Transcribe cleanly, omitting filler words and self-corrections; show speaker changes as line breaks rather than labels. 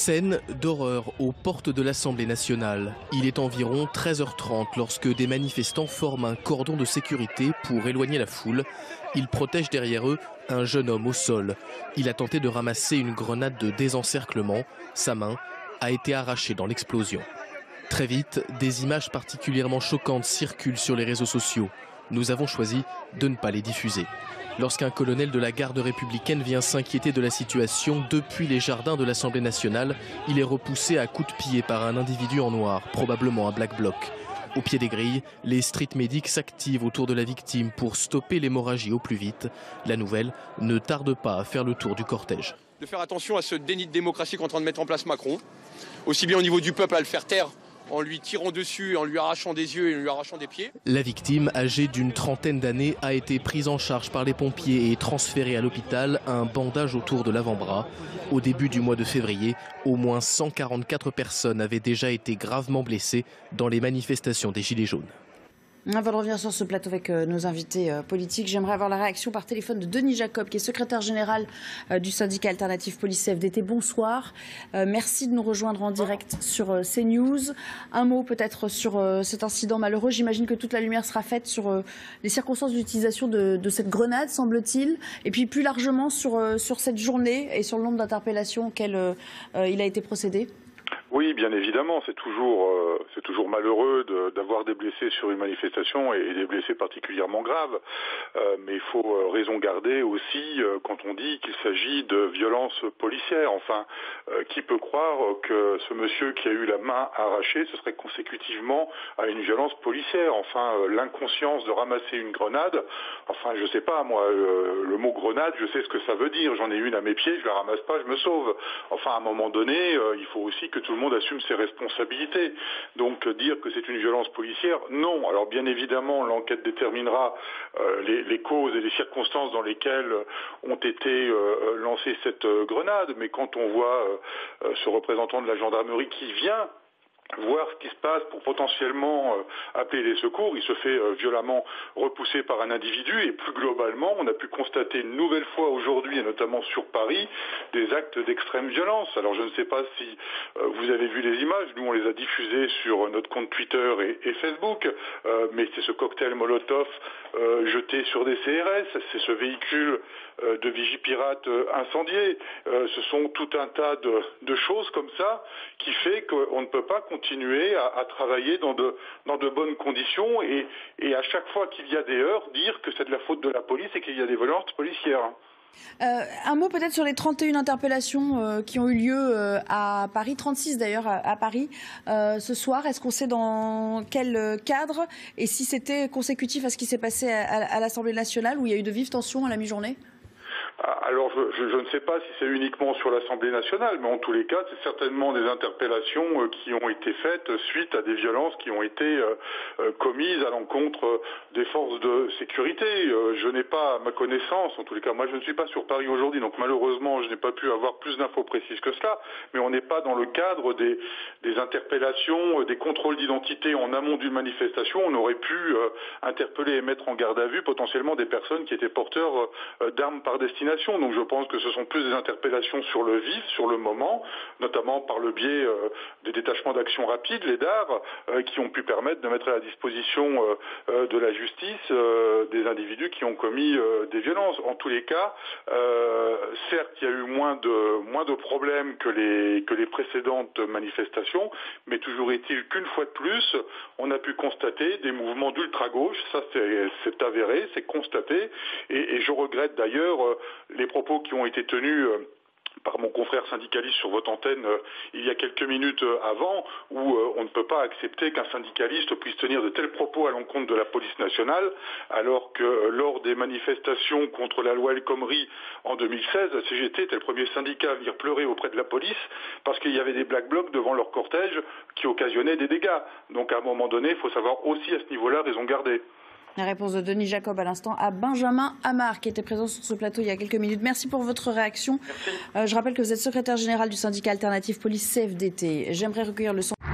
Scène d'horreur aux portes de l'Assemblée nationale. Il est environ 13h30 lorsque des manifestants forment un cordon de sécurité pour éloigner la foule. Ils protègent derrière eux un jeune homme au sol. Il a tenté de ramasser une grenade de désencerclement. Sa main a été arrachée dans l'explosion. Très vite, des images particulièrement choquantes circulent sur les réseaux sociaux. Nous avons choisi de ne pas les diffuser. Lorsqu'un colonel de la garde républicaine vient s'inquiéter de la situation depuis les jardins de l'Assemblée nationale, il est repoussé à coups de pied par un individu en noir, probablement un Black Bloc. Au pied des grilles, les street medics s'activent autour de la victime pour stopper l'hémorragie au plus vite. La nouvelle ne tarde pas à faire le tour du cortège.
De faire attention à ce déni de démocratie qu'est en train de mettre en place Macron, aussi bien au niveau du peuple à le faire taire, en lui tirant dessus, en lui arrachant des yeux et en lui arrachant des pieds.
La victime, âgée d'une trentaine d'années, a été prise en charge par les pompiers et transférée à l'hôpital, un bandage autour de l'avant-bras. Au début du mois de février, au moins 144 personnes avaient déjà été gravement blessées dans les manifestations des Gilets jaunes.
Avant de revenir sur ce plateau avec nos invités politiques, j'aimerais avoir la réaction par téléphone de Denis Jacob, qui est secrétaire général du syndicat alternatif police CFDT. Bonsoir. Merci de nous rejoindre en direct sur CNews. Un mot peut-être sur cet incident malheureux. J'imagine que toute la lumière sera faite sur les circonstances d'utilisation de cette grenade, semble-t-il, et puis plus largement sur cette journée et sur le nombre d'interpellations auxquelles il a été procédé.
Oui, bien évidemment, c'est toujours malheureux d'avoir des blessés sur une manifestation et des blessés particulièrement graves. Mais il faut raison garder aussi quand on dit qu'il s'agit de violences policières. Enfin, qui peut croire que ce monsieur qui a eu la main arrachée, ce serait consécutivement à une violence policière? Enfin, l'inconscience de ramasser une grenade, enfin, je sais pas, moi, le mot grenade, je sais ce que ça veut dire. J'en ai une à mes pieds, je la ramasse pas, je me sauve. Enfin, à un moment donné, il faut aussi que tout le monde assume ses responsabilités. Donc dire que c'est une violence policière, non. Alors bien évidemment, l'enquête déterminera les causes et les circonstances dans lesquelles ont été lancées cette grenade. Mais quand on voit ce représentant de la gendarmerie qui vient voir ce qui se passe pour potentiellement appeler les secours, il se fait violemment repousser par un individu et plus globalement, on a pu constater une nouvelle fois aujourd'hui, et notamment sur Paris, des actes d'extrême violence. Alors je ne sais pas si vous avez vu les images, nous on les a diffusées sur notre compte Twitter et Facebook, mais c'est ce cocktail Molotov jeté sur des CRS, c'est ce véhicule de Vigipirate incendié, ce sont tout un tas de choses comme ça qui fait qu'on ne peut pas continuer à travailler dans de bonnes conditions et à chaque fois qu'il y a des heurts, dire que c'est de la faute de la police et qu'il y a des violences policières.
Un mot peut-être sur les 31 interpellations qui ont eu lieu à Paris, 36 d'ailleurs à Paris ce soir. Est-ce qu'on sait dans quel cadre et si c'était consécutif à ce qui s'est passé à l'Assemblée nationale où il y a eu de vives tensions à la mi-journée ?
Alors, je ne sais pas si c'est uniquement sur l'Assemblée nationale, mais en tous les cas, c'est certainement des interpellations qui ont été faites suite à des violences qui ont été commises à l'encontre des forces de sécurité. Je n'ai pas, à ma connaissance, en tous les cas, moi je ne suis pas sur Paris aujourd'hui, donc malheureusement, je n'ai pas pu avoir plus d'infos précises que cela, mais on n'est pas dans le cadre des interpellations, des contrôles d'identité en amont d'une manifestation. On aurait pu interpeller et mettre en garde à vue potentiellement des personnes qui étaient porteurs d'armes par destination. Donc je pense que ce sont plus des interpellations sur le vif, sur le moment, notamment par le biais des détachements d'action rapide, les DAR, qui ont pu permettre de mettre à la disposition de la justice des individus qui ont commis des violences. En tous les cas, certes, il y a eu moins de problèmes que les précédentes manifestations, mais toujours est-il qu'une fois de plus, on a pu constater des mouvements d'ultra-gauche, ça c'est avéré, c'est constaté, et je regrette d'ailleurs les propos qui ont été tenus par mon confrère syndicaliste sur votre antenne il y a quelques minutes avant, où on ne peut pas accepter qu'un syndicaliste puisse tenir de tels propos à l'encontre de la police nationale, alors que lors des manifestations contre la loi El Khomri en 2016, la CGT était le premier syndicat à venir pleurer auprès de la police parce qu'il y avait des Black Blocs devant leur cortège qui occasionnaient des dégâts. Donc à un moment donné, il faut savoir aussi à ce niveau-là raison garder.
La réponse de Denis Jacob à l'instant à Benjamin Amar qui était présent sur ce plateau il y a quelques minutes. Merci pour votre réaction. Je rappelle que vous êtes secrétaire général du syndicat alternatif police CFDT. J'aimerais recueillir le son.